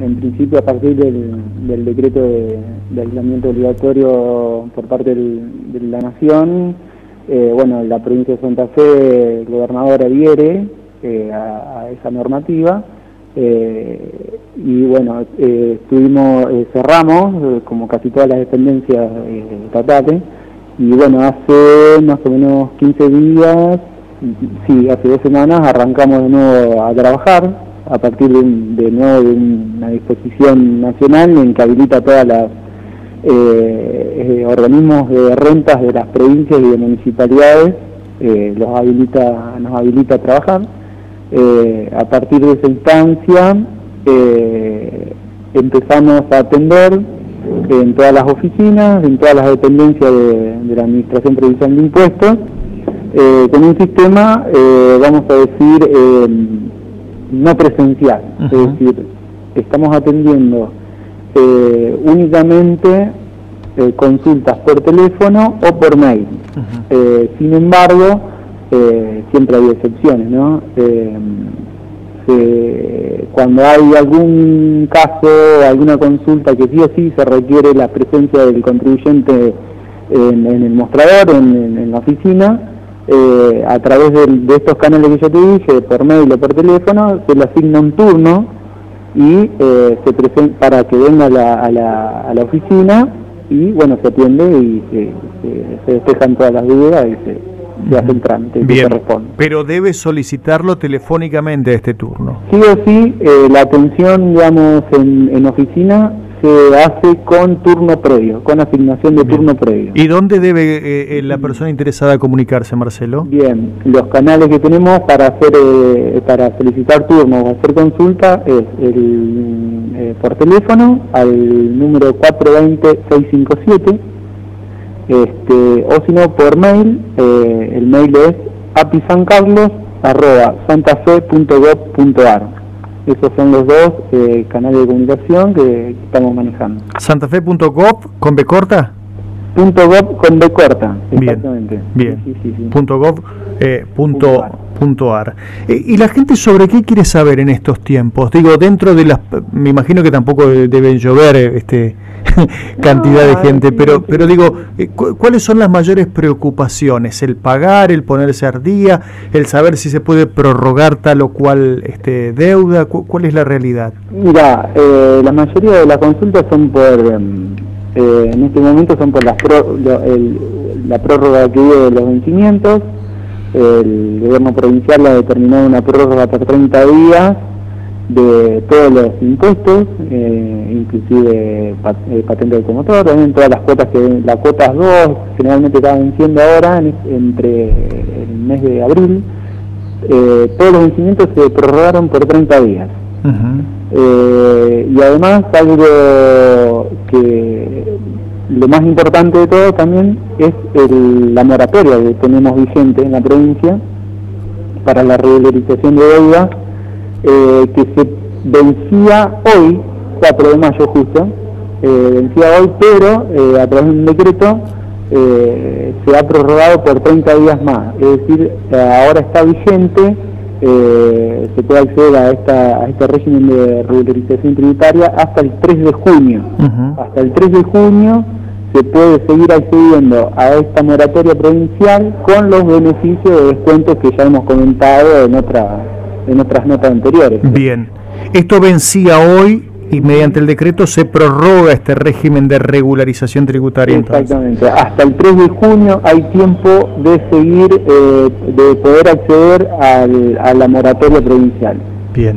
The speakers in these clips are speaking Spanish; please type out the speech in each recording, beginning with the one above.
en principio, a partir del decreto de aislamiento obligatorio por parte de la Nación, bueno, la provincia de Santa Fe, el gobernador adhiere a esa normativa, y bueno, cerramos, como casi todas las dependencias estatales, y bueno, hace más o menos 15 días, sí, hace 2 semanas arrancamos de nuevo a trabajar, a partir de nuevo de una disposición nacional en que habilita todas las organismos de rentas de las provincias y de municipalidades, nos habilita a trabajar. A partir de esa instancia empezamos a atender en todas las oficinas, en todas las dependencias de la Administración Provincial de Impuestos, con un sistema, vamos a decir, no presencial. Es decir, estamos atendiendo únicamente consultas por teléfono o por mail. Sin embargo, siempre hay excepciones, ¿no? Cuando hay algún caso, alguna consulta que sí o sí se requiere la presencia del contribuyente en el mostrador, en la oficina, a través de estos canales que yo te dije, por mail o por teléfono, se le asigna un turno y se presenta para que venga a la oficina y bueno, se atiende y se despejan todas las dudas y se hace el trámite que corresponde. Pero debe solicitarlo telefónicamente este turno. Sí o sí, la atención, digamos, en oficina se hace con turno previo, con asignación de turno previo. ¿Y dónde debe la persona interesada comunicarse, Marcelo? Bien, los canales que tenemos para solicitar turno o hacer consulta es por teléfono al número 420-657, o si no por mail, el mail es apisancarlos@santafe.gov.ar. Esos son los dos canales de comunicación que estamos manejando. ¿Santafe.gov con B corta? .gov con B corta, exactamente. Bien, sí. .gov.ar. ¿Y la gente sobre qué quiere saber en estos tiempos? Digo, dentro de las... Me imagino que tampoco deben llover cantidad de gente, pero digo, ¿cuáles son las mayores preocupaciones? ¿El pagar, el ponerse al día, el saber si se puede prorrogar tal o cual deuda? ¿Cuál es la realidad? Mira, la mayoría de las consultas son en este momento son por la prórroga que hubo de los vencimientos. El gobierno provincial ha determinado una prórroga por 30 días de todos los impuestos, inclusive patente de automotor, también todas las cuotas las cuotas 2 generalmente están venciendo ahora entre el mes de abril. Todos los vencimientos se prorrogaron por 30 días. Y además algo que lo más importante de todo también es la moratoria que tenemos vigente en la provincia para la regularización de deuda, que se vencía hoy, 4 de mayo justo, vencía hoy, pero a través de un decreto se ha prorrogado por 30 días más, es decir, ahora está vigente. Se puede acceder a este régimen de regularización tributaria hasta el 3 de junio. Hasta el 3 de junio se puede seguir accediendo a esta moratoria provincial con los beneficios de descuentos que ya hemos comentado en otras notas anteriores. Bien, esto vencía hoy y mediante el decreto se prorroga este régimen de regularización tributaria. Exactamente, hasta el 3 de junio hay tiempo de seguir, de poder acceder a la moratoria provincial. Bien.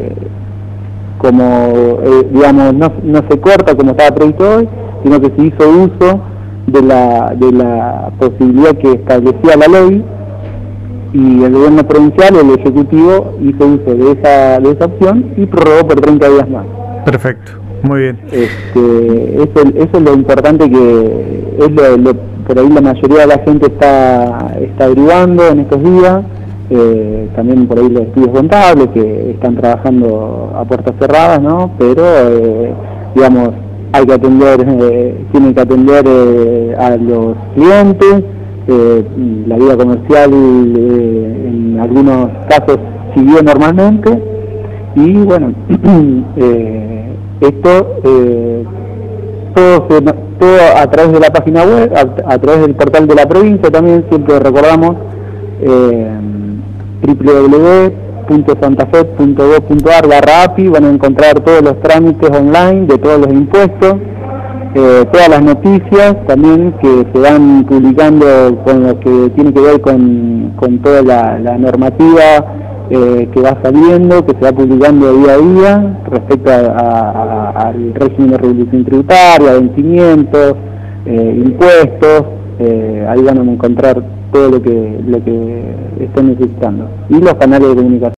Digamos, no se corta como estaba previsto hoy, sino que se hizo uso de la posibilidad que establecía la ley, y el gobierno provincial, el ejecutivo, hizo uso de esa opción y prorrogó por 30 días más. Perfecto, muy bien. Eso es lo importante, que es por ahí la mayoría de la gente está averiguando en estos días. También por ahí los estudios contables que están trabajando a puertas cerradas, ¿no? Pero digamos, hay que tienen que atender a los clientes. La vida comercial en algunos casos siguió normalmente, y bueno, Esto todo a través de la página web, a través del portal de la provincia también, siempre recordamos, www.santafe.gov.ar/API, van a encontrar todos los trámites online de todos los impuestos, todas las noticias también que se van publicando con lo que tiene que ver con toda la normativa que va saliendo, que se va publicando día a día respecto al régimen de regulación tributaria, vencimientos, impuestos. Ahí van a encontrar todo lo que estén necesitando, y los canales de comunicación.